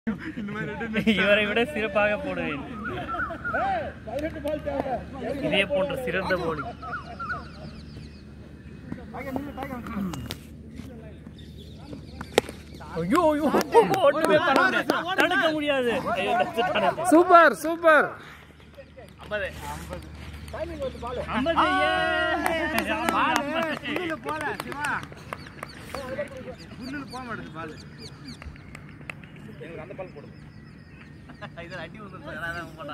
இவரை விட சிறப்பாக போடுவேன். இதே போன்ற சிறந்த போலி. ஐயோ ஐயோ ஒண்ணுமே பண்ண முடியாது, தடுக்க முடியாது. Super super. 50 அந்த பால் போடு. இது அடி வந்து அதான் போடா.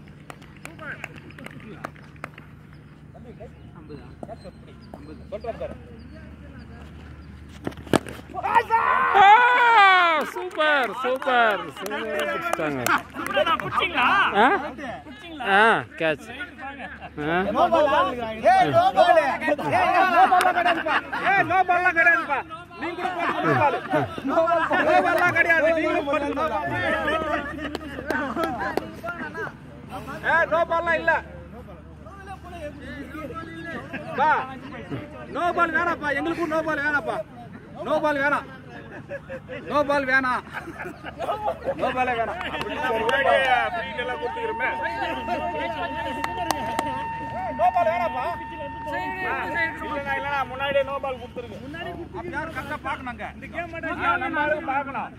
சூப்பர் சூப்பர் பிடிச்சிட்டாங்க. கேட்ச். நோ பால் வேணாப்பா, எங்களுக்கும் நோ பால் வேணாப்பா. நோ பால் வேணாம், நோ பால் வேணாம், நோ பாலே வேணாம். நோ பால் வேணாப்பா, முன்னாடியே நோ பால் கொடுத்துருங்க. யாரும் கரெக்டா பாக்கணுங்க, இந்த கேம் நம்ம பாக்கணும்.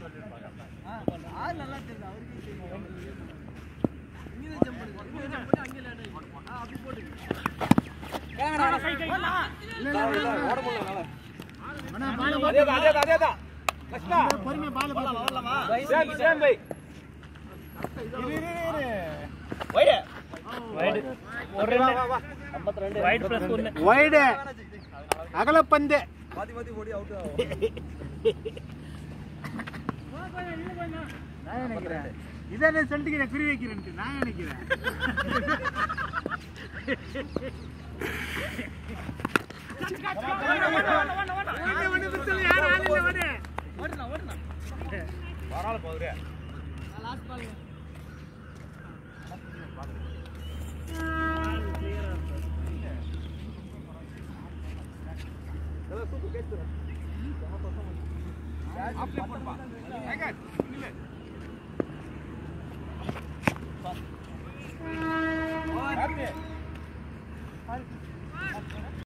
அகலப்பந்து இதை சொல்லிட்டு குறி வைக்கிறேன் நான் நினைக்கிறேன்.